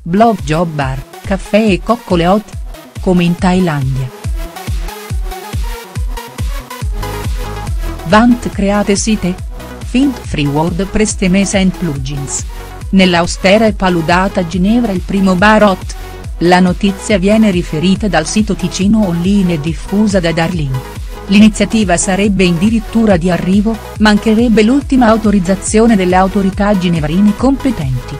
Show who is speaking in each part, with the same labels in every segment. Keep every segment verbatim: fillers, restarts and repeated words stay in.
Speaker 1: blog job bar, caffè e coccole hot? Come in Thailandia. Vant create site? Find free WordPress themes and plugins. Nell'austera e paludata Ginevra il primo bar hot. La notizia viene riferita dal sito Ticino Online e diffusa da Darlin. L'iniziativa sarebbe addirittura di arrivo, mancherebbe l'ultima autorizzazione delle autorità ginevrine competenti.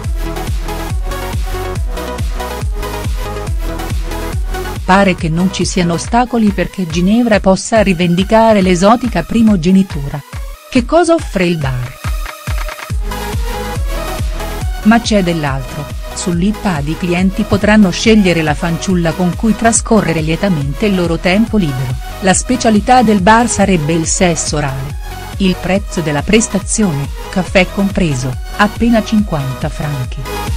Speaker 1: Pare che non ci siano ostacoli perché Ginevra possa rivendicare l'esotica primogenitura. Che cosa offre il bar? Ma c'è dell'altro. Sull'iPad i clienti potranno scegliere la fanciulla con cui trascorrere lietamente il loro tempo libero. La specialità del bar sarebbe il sesso orale. Il prezzo della prestazione, caffè compreso, appena cinquanta franchi.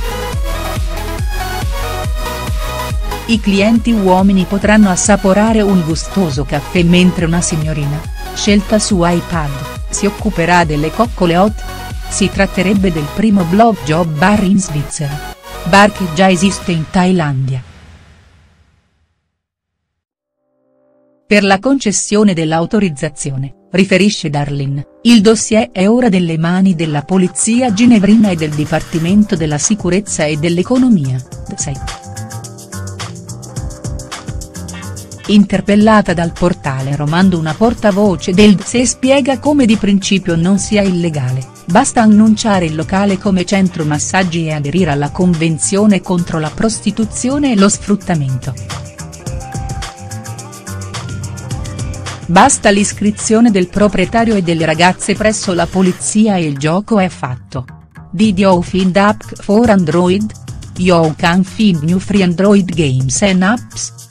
Speaker 1: I clienti uomini potranno assaporare un gustoso caffè mentre una signorina, scelta su iPad, si occuperà delle coccole hot. Si tratterebbe del primo blog job bar in Svizzera. Bar che già esiste in Thailandia. Per la concessione dell'autorizzazione, riferisce Darlin, il dossier è ora nelle mani della polizia ginevrina e del Dipartimento della Sicurezza e dell'Economia, D S E. Interpellata dal portale Romando una portavoce del D S E spiega come di principio non sia illegale. Basta annunciare il locale come centro massaggi e aderire alla Convenzione contro la prostituzione e lo sfruttamento. Basta l'iscrizione del proprietario e delle ragazze presso la polizia e il gioco è fatto. Did you find app for Android? You can find new free Android games and apps.